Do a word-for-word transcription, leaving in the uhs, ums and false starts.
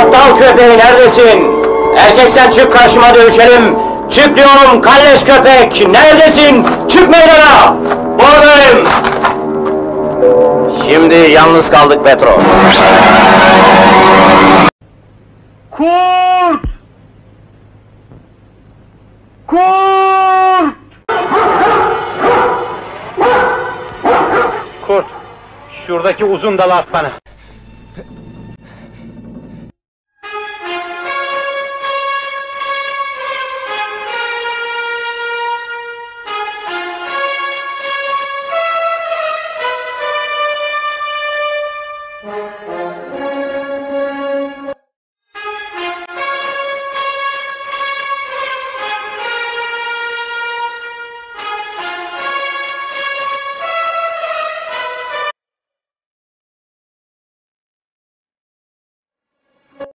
Aptal köpeği neredesin? Erkeksen çık karşıma dövüşelim. Çık diyorum kalleş köpek, neredesin? Çık meydana! Buradayım! Şimdi yalnız kaldık Petro. Kurt! Kurt! Kurt, şuradaki uzun dalı at bana.